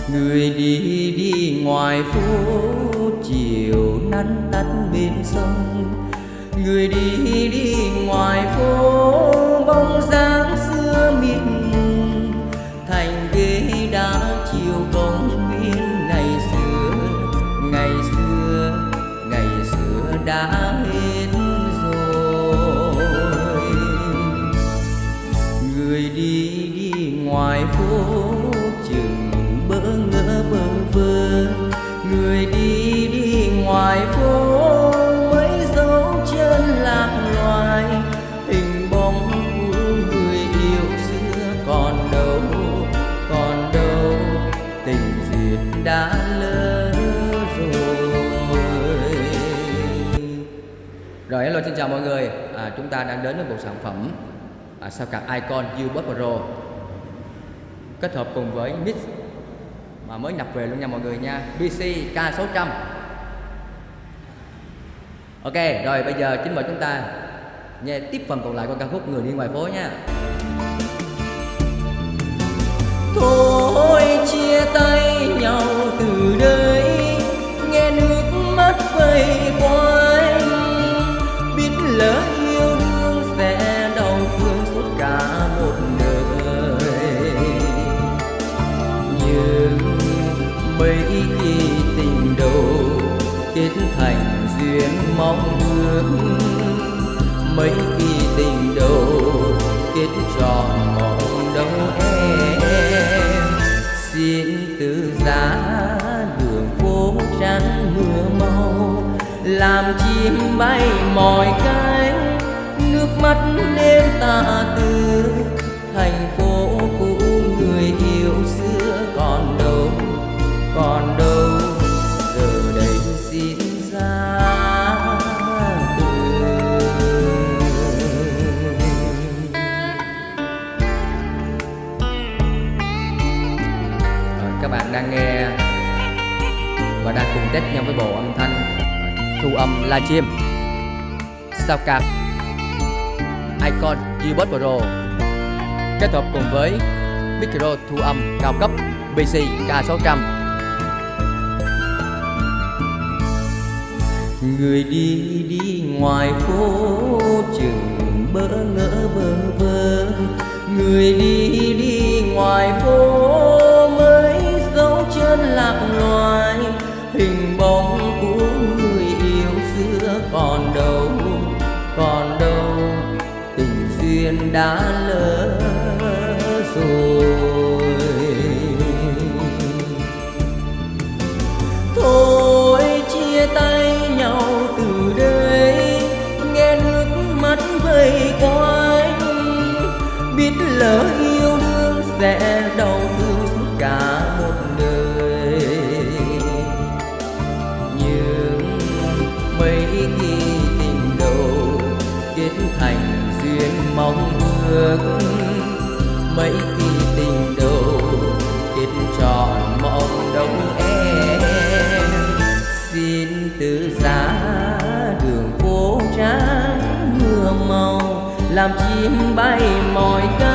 Người đi đi ngoài phố, chiều nắng tắt bên sông. Người đi đi ngoài phố, bóng dáng xưa mịt mùng. Thành ghế đá chiều công viên ngày xưa, ngày xưa, ngày xưa đã hết rồi. Người đi đi ngoài phố, chừng bỡ ngỡ bơ vơ. Người đi đi ngoài phố, mấy dấu chân lạc loài. Hình bóng của người yêu xưa còn đâu, còn đâu. Tình duyên đã lỡ rồi. Rồi, hello, xin chào mọi người. Chúng ta đang đến với một sản phẩm sao card Icon U-Bus Pro kết hợp cùng với mix mà mới nhập về luôn nha mọi người nha, BC K600. Ok, rồi bây giờ chính mời chúng ta nghe tiếp phần còn lại của ca khúc Người đi ngoài phố nha. Thôi chia tay nhau từ đây, nghe nước mắt vây quanh. Biết lỡ yêu đương sẽ đau thương suốt cả một đời. Nhưng mấy khi tình đầu kết thành duyên mong ước, mấy khi tình đầu kết tròn mộng đâu em. Xin từ giá đường phố trắng mưa mau, làm chim bay mỏi cánh. Nước mắt đêm tà tư, thành phố cũ người yêu xưa còn đâu, còn đâu. Giờ đây xin ra từ. Các bạn đang nghe và đang cùng test nhau với bộ âm thanh thu âm livestream sao card Icon U-Bus Pro kết hợp cùng với micro thu âm cao cấp BC K600. Người đi đi ngoài phố, chừng bỡ ngỡ bơ vơ. Người đi đi ngoài phố, mấy dấu chân lạc loài. Hình bóng của người yêu xưa còn đâu, còn đâu. Tình duyên đã lỡ rồi. Thôi chia tay nhau từ đây, nghe nước mắt vây quanh. Biết lỡ yêu đương sẽ đau thương suốt cả một đời. Nhưng mấy khi tình đầu kết thành duyên mong ước, mấy khi tình đầu kết tròn mộng đông em. Xin từ giá đường phố trắng mưa màu, làm chim bay mỏi cánh.